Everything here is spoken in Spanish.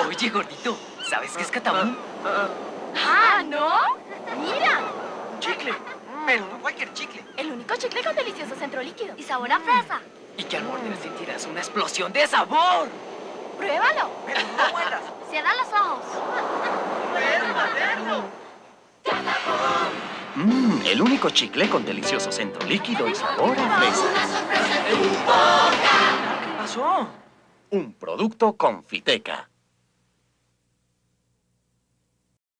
Oye, gordito, ¿sabes qué es catabú? ¡Ah, no! ¡Mira! Chicle, pero no cualquier chicle. El único chicle con delicioso centro líquido. Y sabor a fresa. Y que al morder sentirás una explosión de sabor. ¡Pruébalo! Pero no mueras. Cierra los ojos. El único chicle con delicioso centro líquido y sabor a fresa. ¿Qué pasó? Un producto Confiteca.